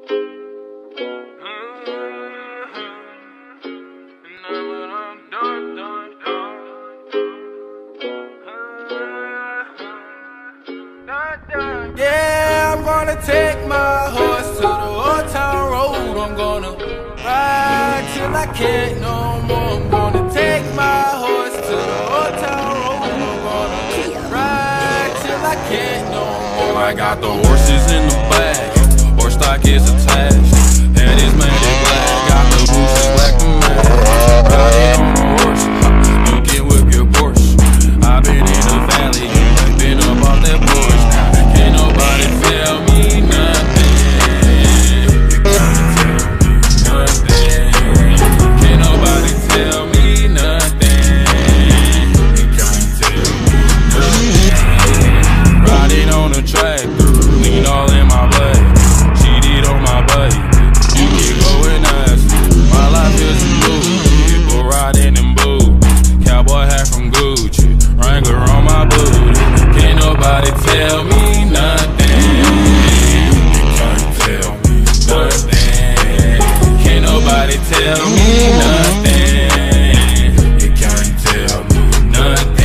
Yeah, I'm gonna take my horse to the old town road. I'm gonna ride till I can't no more. I'm gonna take my horse to the old town road. I'm gonna ride till I can't no more. I got the horses in the back, horse stock is attached. Head is matted black, got the bushes black to match. Riding on a horse, you can whip your Porsche. I've been in the valley, been up off that porch. Can't nobody tell me nothing. You can't tell me nothing. Can't nobody tell me nothing. You can't tell me nothing. Riding on the tractor, lean all in my blood. Cheated on my buddy, you can go and ask. My life is a movie, people riding in boots. Cowboy hat from Gucci, Wrangler on my booty. Can't nobody tell me nothing. You can't tell me nothing. Can't nobody tell me nothing. You can't tell me nothing.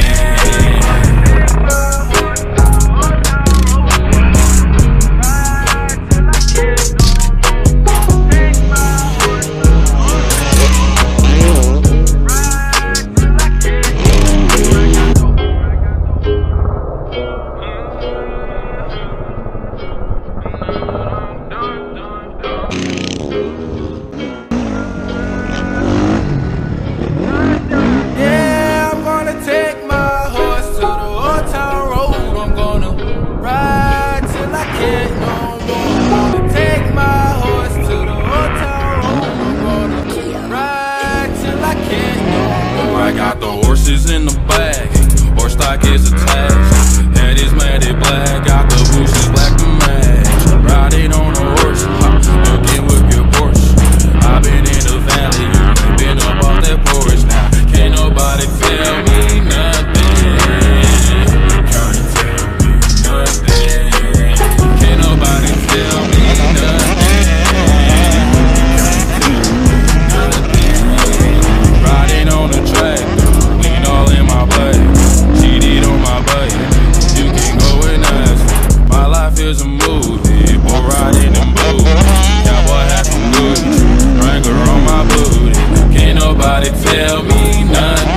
I got the horses in the back, horse stock is attached. Head is matted black, got the bushes black to match. Riding on a horse, you can whip your Porsche. I've been in the valley, been up off that porch. Now can't nobody tell me nothing. You can't tell me nothing. Can't nobody tell me nothing. Riding on the track, lean all in my blood. Cheated on my buddy, you can go and ask. My life is a movie, boy riding in boots. Cowboy hat from Gucci, Wrangler on my booty. Can't nobody tell me nothing.